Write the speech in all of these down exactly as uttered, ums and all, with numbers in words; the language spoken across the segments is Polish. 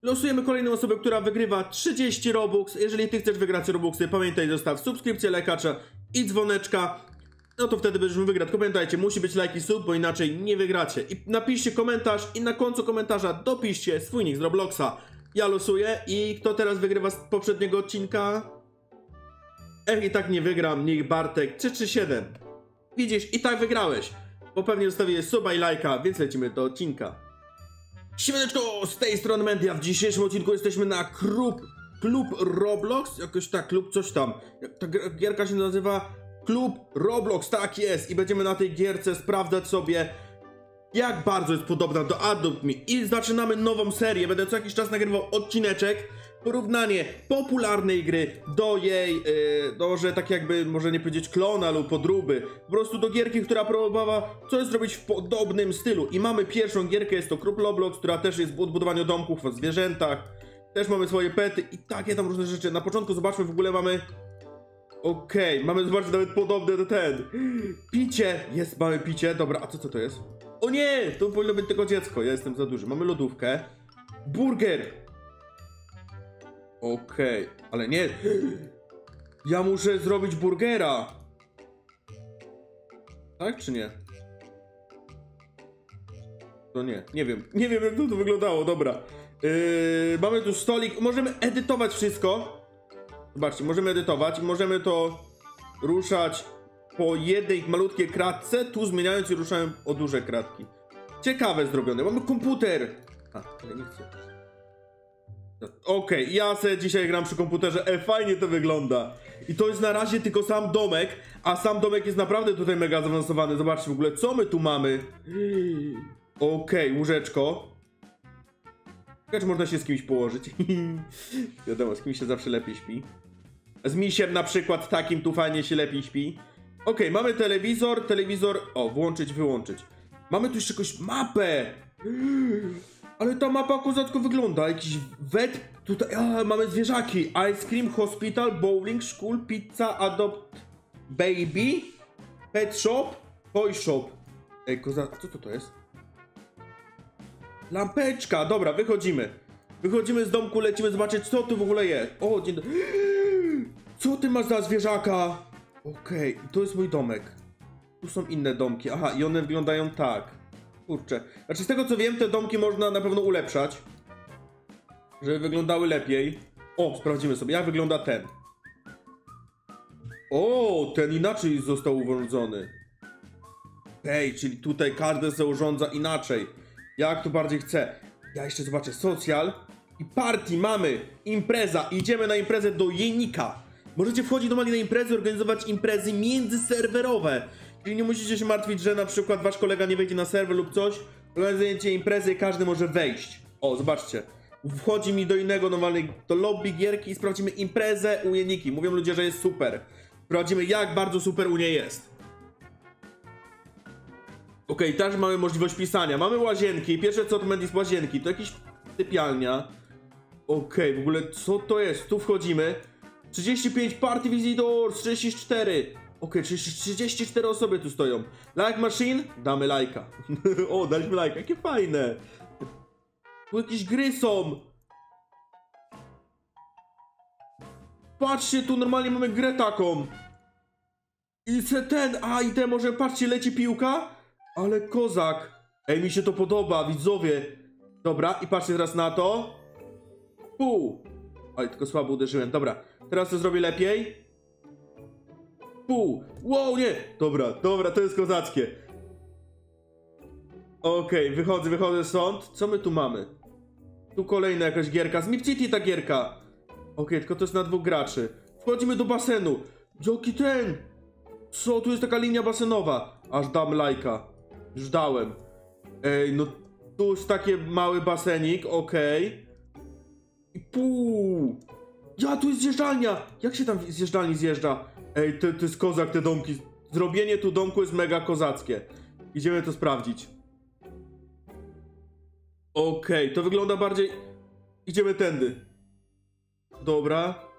Losujemy kolejną osobę, która wygrywa trzydzieści Robux. Jeżeli ty chcesz wygrać Robuxy, pamiętaj, zostaw subskrypcję, lajkacza i dzwoneczka. No to wtedy będziemy wygrać. Tylko pamiętajcie, musi być like i sub, bo inaczej nie wygracie. I napiszcie komentarz i na końcu komentarza dopiszcie swój nick z Robloxa. Ja losuję i kto teraz wygrywa z poprzedniego odcinka? Ech, i tak nie wygram, niech Bartek trzy trzy siedem. Widzisz, i tak wygrałeś. Bo pewnie zostawię suba i lajka, więc lecimy do odcinka. Siemaneczko, z tej strony Mendia. W dzisiejszym odcinku jesteśmy na klub, klub Roblox. Jakoś tak, klub coś tam. Ta gierka się nazywa Klub Roblox, tak jest. I będziemy na tej gierce sprawdzać sobie, jak bardzo jest podobna do Adopt Me. I zaczynamy nową serię. Będę co jakiś czas nagrywał odcineczek. Porównanie popularnej gry do jej, yy, do, że tak jakby, może nie powiedzieć klona lub podróby. Po prostu do gierki, która próbowała coś zrobić w podobnym stylu. I mamy pierwszą gierkę, jest to Klub Roblox, która też jest w odbudowaniu domków, o zwierzętach. Też mamy swoje pety i takie tam różne rzeczy. Na początku zobaczmy, w ogóle mamy... Okej, okay, mamy, zobaczcie, nawet podobne do ten. Picie, jest, mamy picie, dobra, a co, co to jest? O nie, to powinno być tylko dziecko, ja jestem za duży. Mamy lodówkę. Burger. Okej, okay, ale nie. Ja muszę zrobić burgera. Tak czy nie? To nie, nie wiem. Nie wiem, jak to, to wyglądało, dobra. Yy, mamy tu stolik, możemy edytować wszystko. Zobaczcie, możemy edytować i możemy to ruszać po jednej malutkiej kratce, tu zmieniając i ruszając o duże kratki. Ciekawe zrobione. Mamy komputer. A, ale nie chcę. Okej, okay, ja sobie dzisiaj gram przy komputerze, e, fajnie to wygląda. I to jest na razie tylko sam domek, a sam domek jest naprawdę tutaj mega zaawansowany. Zobaczcie w ogóle, co my tu mamy. Okej, okay, łóżeczko. Ciekawe, czy można się z kimś położyć. Wiadomo, z kimś się zawsze lepiej śpi. Z misiem na przykład takim tu fajnie się lepiej śpi. Okej, okay, mamy telewizor, telewizor... O, włączyć, wyłączyć. Mamy tu jeszcze jakąś mapę. Ale ta mapa kozacko wygląda. Jakiś wet. Tutaj a, mamy zwierzaki. Ice cream, hospital, bowling, school, pizza, adopt baby, pet shop, toy shop. Ej, koza... A co to to jest? Lampeczka. Dobra, wychodzimy. Wychodzimy z domku, lecimy zobaczyć, co tu w ogóle jest. O, dzień dobry. Co ty masz za zwierzaka? Okej, okay, to jest mój domek. Tu są inne domki. Aha, i one wyglądają tak. Kurczę. Znaczy z tego co wiem, te domki można na pewno ulepszać, żeby wyglądały lepiej. O, sprawdzimy sobie, jak wygląda ten. O, ten inaczej został urządzony. Hej, czyli tutaj każdy się urządza inaczej. Jak to bardziej chce. Ja jeszcze zobaczę social. I party mamy. Impreza. Idziemy na imprezę do Jenika. Możecie wchodzić normalnie na imprezy, organizować imprezy międzyserwerowe. Czyli nie musicie się martwić, że na przykład wasz kolega nie wejdzie na serwer lub coś. Organizujecie imprezy i każdy może wejść. O, zobaczcie. Wchodzi mi do innego normalnej, do lobby gierki i sprawdzimy imprezę u Jeniki. Mówią ludzie, że jest super. Sprawdzimy, jak bardzo super u niej jest. Okej, okay, też mamy możliwość pisania. Mamy łazienki. Pierwsze co to będzie z łazienki, to jakieś sypialnia. Okej, okay, w ogóle co to jest? Tu wchodzimy. trzydzieści pięć party visitors, trzydzieści cztery. Okej, okay, trzydzieści cztery osoby tu stoją. Like machine? Damy lajka. O, daliśmy lajka, jakie fajne. Tu jakieś gry są. Patrzcie, tu normalnie mamy grę taką. I se ten, a i ten może, patrzcie, leci piłka. Ale kozak. Ej, mi się to podoba, widzowie. Dobra, i patrzcie teraz na to. Pół. Oj, tylko słabo uderzyłem, dobra. Teraz to zrobię lepiej. Pół. Wow, nie. Dobra, dobra, to jest kozackie. Okej, okay, wychodzę, wychodzę stąd. Co my tu mamy? Tu kolejna jakaś gierka. Z Mip City ta gierka. Okej, okay, tylko to jest na dwóch graczy. Wchodzimy do basenu. Jaki ten? Co? Tu jest taka linia basenowa. Aż dam lajka. Już dałem. Ej, no tu jest taki mały basenik, okej. Okay. I pół. Ja, tu jest zjeżdżalnia. Jak się tam z zjeżdżalni zjeżdża? Ej, to, to jest kozak, te domki. Zrobienie tu domku jest mega kozackie. Idziemy to sprawdzić. Okej, okay, to wygląda bardziej... Idziemy tędy. Dobra.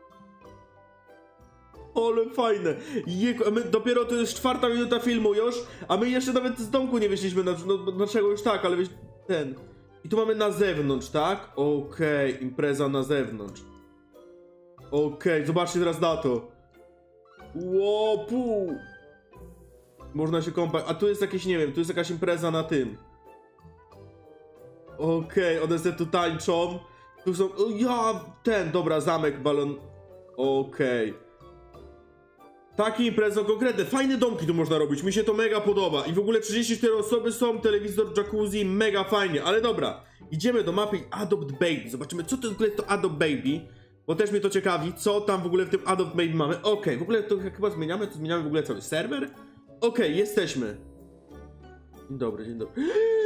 Ale fajne. Jego, a my dopiero to jest czwarta minuta filmu już, a my jeszcze nawet z domku nie wyszliśmy. No, dlaczego już tak, ale wiesz, ten. I I tu mamy na zewnątrz, tak? Okej, okay, impreza na zewnątrz. Okej, okay, zobaczcie teraz na to. Łopu! Można się kąpać. A tu jest jakieś, nie wiem, tu jest jakaś impreza na tym. Okej, okay, one sobie tu tańczą. Tu są... O, ja... Ten, dobra, zamek, balon... Okej. Okay. Takie imprezy są konkretne. Fajne domki tu można robić. Mi się to mega podoba. I w ogóle trzydzieści cztery osoby są, telewizor, jacuzzi, mega fajnie. Ale dobra, idziemy do mapy Adopt Baby. Zobaczymy, co to w ogóle jest to Adopt Baby. Bo też mnie to ciekawi, co tam w ogóle w tym Adopt Baby mamy. Okej, okay, w ogóle to chyba zmieniamy, to zmieniamy w ogóle cały serwer. Okej, okay, jesteśmy. Dzień dobry, dzień dobry.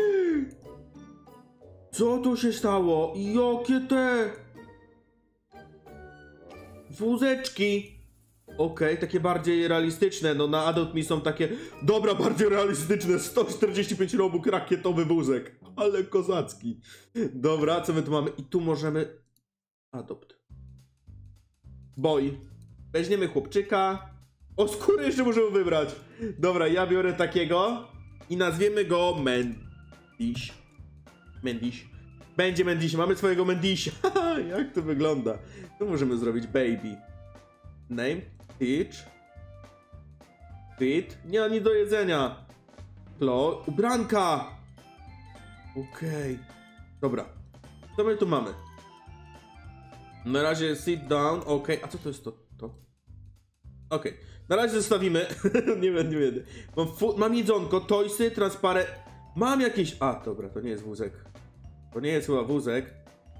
Co tu się stało? Jakie te... wózeczki. Okej, okay, takie bardziej realistyczne, no na Adopt Me są takie... Dobra, bardziej realistyczne, sto czterdzieści pięć robóg, rakietowy wózek. Ale kozacki. Dobra, co my tu mamy? I tu możemy... Adopt. Boy. Weźmiemy chłopczyka. O, skórę jeszcze możemy wybrać. Dobra, ja biorę takiego i nazwiemy go Mendiś. Mendiś. Będzie Mendiś, mamy swojego Mendisia. Jak to wygląda? Tu możemy zrobić baby. Name, teach, feed, nie, ani do jedzenia. Klo, ubranka. Okej. Okay. Dobra. Co my tu mamy? Na razie sit down, okej. Okay. A co to jest to? to? Okej. Okay. Na razie zostawimy. nie wiem, nie wiem. Mam, mam jedzonko, toysy, transparent. Mam jakieś... A, dobra, to nie jest wózek. To nie jest chyba wózek.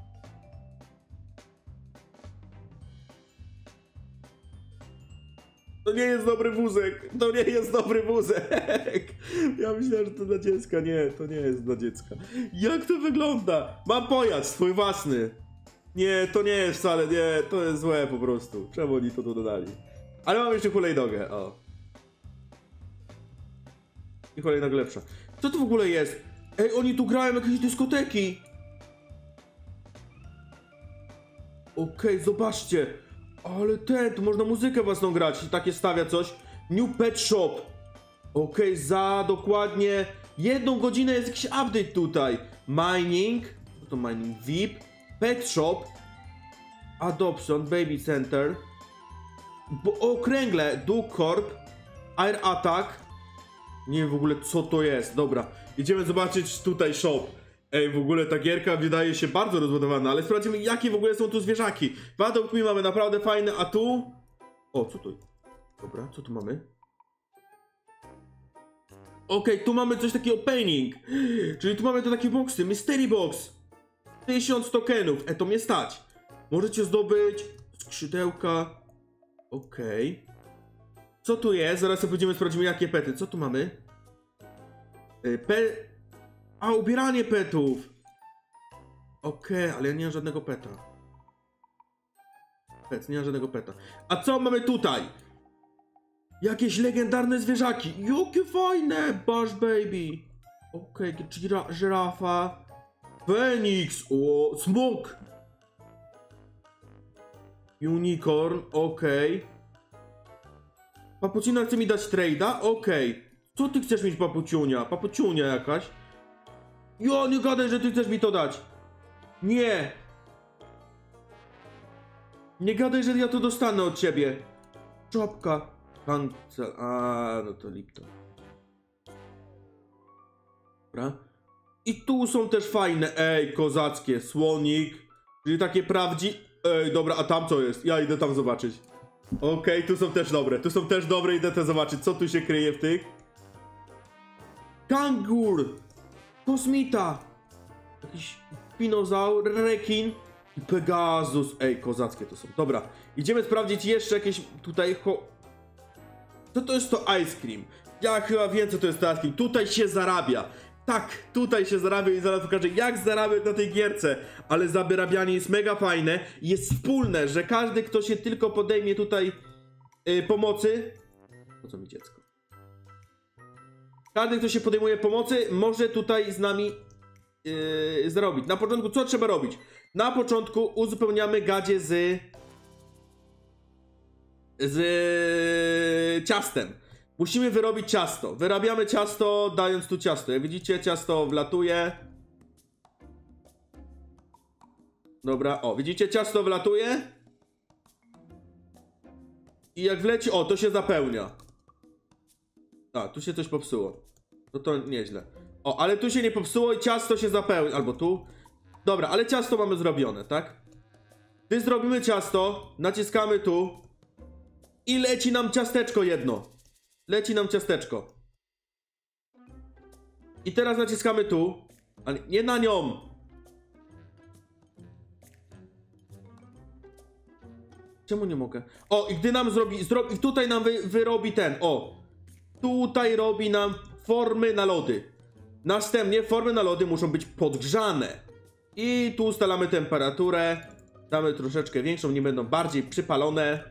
To nie jest dobry wózek. To nie jest dobry wózek. Ja myślałem, że to dla dziecka. Nie, to nie jest dla dziecka. Jak to wygląda? Mam pojazd, swój własny. Nie, to nie jest wcale, nie, to jest złe po prostu. Czemu oni to dodali? Ale mam jeszcze hulajnogę, o. I hulajnoga lepsza. Co to w ogóle jest? Ej, oni tu grają jakieś dyskoteki. Okej, okay, zobaczcie. Ale ten, tu można muzykę własną grać i takie stawia coś. New Pet Shop. Okej, okay, za dokładnie jedną godzinę jest jakiś update tutaj. Mining. Co to mining? V I P. Pet Shop. Adoption. Baby Center. Bo okręgle. Duke Corp. Air Attack. Nie wiem w ogóle co to jest. Dobra, idziemy zobaczyć tutaj shop. Ej, w ogóle ta gierka wydaje się bardzo rozbudowana, ale sprawdzimy jakie w ogóle są tu zwierzaki. W Adopt Me mamy naprawdę fajne, a tu... O, co tu? Dobra, co tu mamy? Okej, okay, tu mamy coś takiego opening. Czyli tu mamy te takie boxy, mystery box. Tysiąc tokenów, e to mnie stać. Możecie zdobyć skrzydełka. Okej. Okay. Co tu jest? Zaraz sobie pójdziemy, sprawdzimy jakie pety. Co tu mamy? Pe... A, ubieranie petów. Okej, okay, ale ja nie mam żadnego peta. Pet, nie mam żadnego peta. A co mamy tutaj? Jakieś legendarne zwierzaki. Jakie fajne! Bush Baby. Okej, okay, gira żyrafa. Phoenix. O, smok. Unicorn. Okej. Okay. Papucina chce mi dać trade'a? Okej. Okay. Co ty chcesz mieć, papuciunia? Papuciunia jakaś? Jo, nie gadaj, że ty chcesz mi to dać. Nie. Nie gadaj, że ja to dostanę od ciebie. Czopka. Kancel. A, no to Lipton. Dobra. I tu są też fajne. Ej, kozackie. Słonik. Czyli takie prawdzi... Ej, dobra, a tam co jest? Ja idę tam zobaczyć. Okej, okay, tu są też dobre. Tu są też dobre, idę te zobaczyć. Co tu się kryje w tych? Kangur. Kosmita. Jakiś dinozaur, rekin i Pegasus. Ej, kozackie to są. Dobra, idziemy sprawdzić jeszcze jakieś tutaj... Ho... Co to jest to ice cream? Ja chyba wiem, co to jest to ice cream. Tutaj się zarabia. Tak, tutaj się zarabia i zaraz pokażę, jak zarabiać na tej gierce. Ale zarabianie jest mega fajne. Jest wspólne, że każdy, kto się tylko podejmie tutaj yy, pomocy... Po co mi dziecko? Każdy, kto się podejmuje pomocy, może tutaj z nami yy, zrobić. Na początku co trzeba robić? Na początku uzupełniamy gadzie z... z ciastem. Musimy wyrobić ciasto. Wyrabiamy ciasto, dając tu ciasto. Jak widzicie, ciasto wlatuje. Dobra, o, widzicie, ciasto wlatuje. I jak wleci, o, to się zapełnia. A, tu się coś popsuło. No to nieźle. O, ale tu się nie popsuło i ciasto się zapełnia. Albo tu. Dobra, ale ciasto mamy zrobione, tak? Gdy zrobimy ciasto, naciskamy tu. I leci nam ciasteczko jedno. Leci nam ciasteczko. I teraz naciskamy tu. Ale nie na nią. Czemu nie mogę? O, i gdy nam zrobi, zrobi tutaj nam wy, wyrobi ten, o. Tutaj robi nam formy na lody. Następnie formy na lody muszą być podgrzane. I tu ustalamy temperaturę. Damy troszeczkę większą, nie będą bardziej przypalone.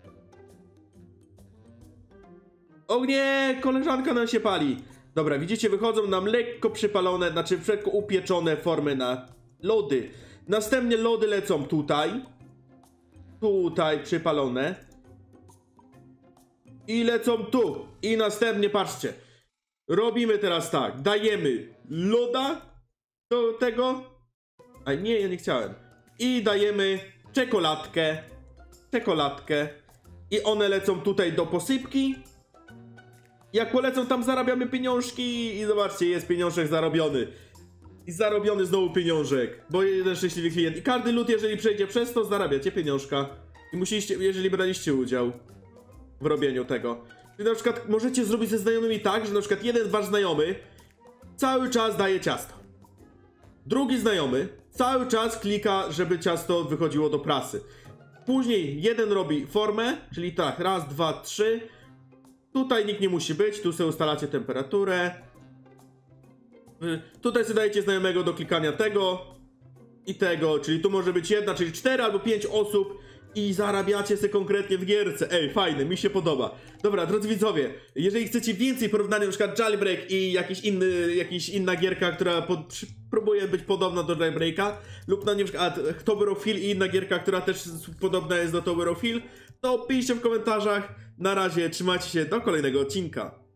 O nie, koleżanka nam się pali. Dobra, widzicie, wychodzą nam lekko przypalone, znaczy lekko upieczone formy na lody. Następnie lody lecą tutaj. Tutaj przypalone. I lecą tu. I następnie, patrzcie. Robimy teraz tak. Dajemy loda do tego. A nie, ja nie chciałem. I dajemy czekoladkę. Czekoladkę. I one lecą tutaj do posypki. Jak polecą, tam zarabiamy pieniążki. I zobaczcie, jest pieniążek zarobiony. I zarobiony znowu pieniążek. Bo jeden szczęśliwy klient. I każdy lód, jeżeli przejdzie przez to, zarabiacie pieniążka. I musieliście, jeżeli braliście udział w robieniu tego. I na przykład możecie zrobić ze znajomymi tak, że na przykład jeden wasz znajomy cały czas daje ciasto. Drugi znajomy cały czas klika, żeby ciasto wychodziło do prasy. Później jeden robi formę, czyli tak, raz, dwa, trzy. Tutaj nikt nie musi być, tu sobie ustalacie temperaturę. Tutaj sobie dajecie znajomego do klikania tego i tego, czyli tu może być jedna, czyli cztery albo pięć osób i zarabiacie sobie konkretnie w gierce. Ej, fajne, mi się podoba. Dobra, drodzy widzowie, jeżeli chcecie więcej porównania, na przykład Jailbreak i jakiś inny, jakiś inna gierka, która pod, przy, próbuje być podobna do Jailbreaka, lub na przykład Tower of Hill i inna gierka, która też podobna jest do Tower of Hill, to piszcie w komentarzach. Na razie, trzymajcie się, do kolejnego odcinka.